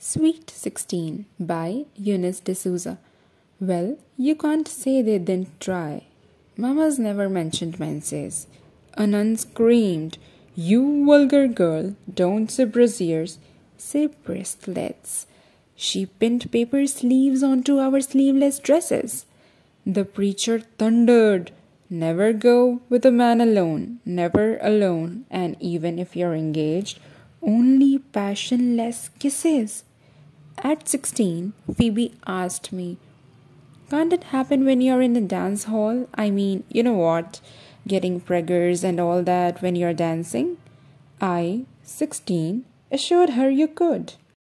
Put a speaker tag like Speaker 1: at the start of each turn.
Speaker 1: Sweet 16 by Eunice De Souza. Well, you can't say they didn't try. Mamas never mentioned menses. A nun screamed, "You vulgar girl, don't say brassieres, say bracelets." She pinned paper sleeves onto our sleeveless dresses. The preacher thundered, "Never go with a man alone, never alone, and even if you're engaged, only passionless kisses." At 16, Phoebe asked me, "Can't it happen when you're in a dance hall? I mean, you know what? Getting preggers and all that when you're dancing?" I, 16, assured her you could.